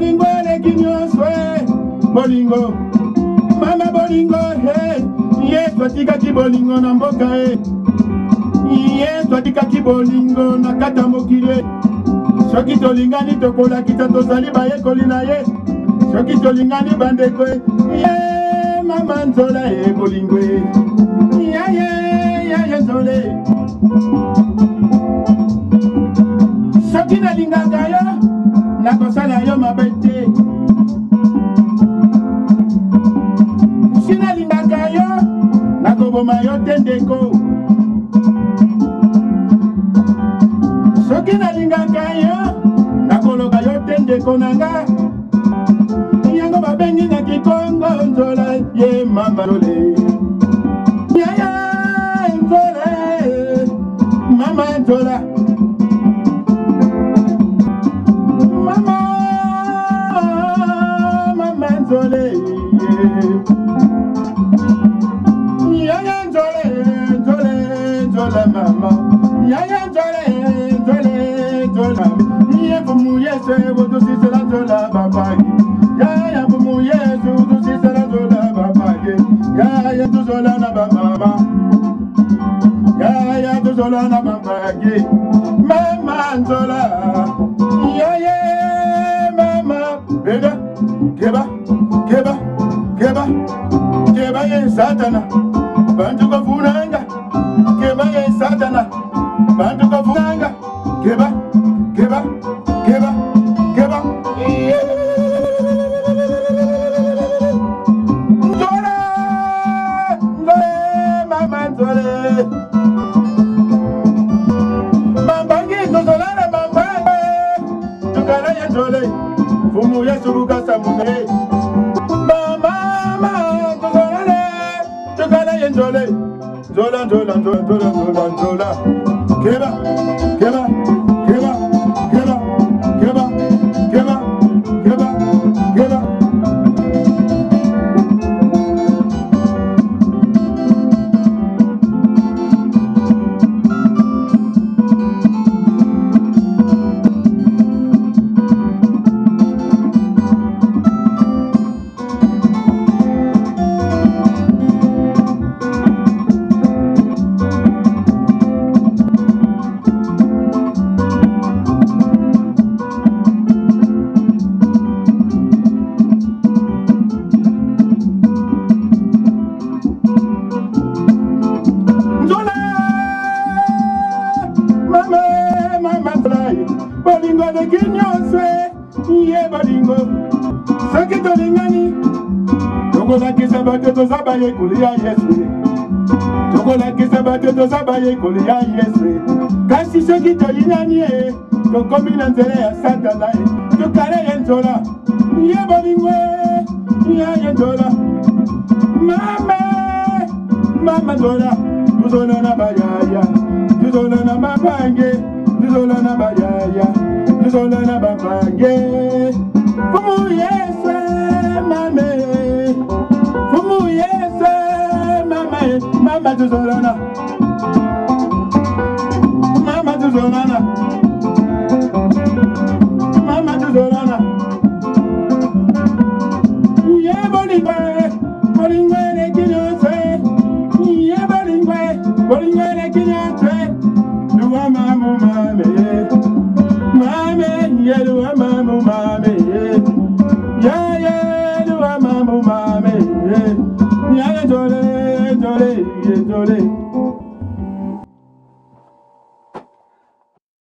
bolingo eleki nyonso bolingo mama bolingo yesu atikaki bolingo na mboka yesu atikaki bolingo na kata mokili soki tolingani tokolakisa tozali bayekoli na ye soki tolingani bandeko mama nzola bolingo yaye nzole soki nalingaka yo nakosala yo mabe te si nalingaka yo nakoboma yo te ndeko soki nalingaka yo nakoloba yo te ndeko nanga yango babengi na kikongo nzola ye mama nzole yaya nzole mama nzola mama nzole yaya nzole nzole nzole mama yaya nzole nzole nzole ye fumu yesu budusisela nzola babangi yaya fumu yesu budusisela nzola babangi yaya tuzola na bamama yaya tuzola na babangi mama nzola yaya mama beda keba keba keba keba ye satana bantu kofunanga keba ye satana bantu kofunanga keba keba keba keba nzole nzole mama nzole mambangi tozolana mambangi tukala ye nzole fumu yesu bukasa mune mama tozolane tukala ye nzole nzola nzola nzola nzola nzola nzola keba keba keba keba keba keba keba keba bolingo leki nyonso ye bolingo soki tolingani tokolakisa bato toza bayekoli ya yesu tokolakisa bato toza bayekoli ya yesu kasi soki tolingani tokomi na nzela ya satana tokala ye nzola ye bolingo ye nzola mama nzola tuzola na bayaya tuzola na mabange tuzola na bayaya tuzola na babange fumu yesu mame fumu yesu mame mama tuzola na mama tuzola na mama tuzola na ye bolingo bolingo le kinyose ye bolingo bolingo le kinyose luwa mamu mame mame ye luwa mamu mame ya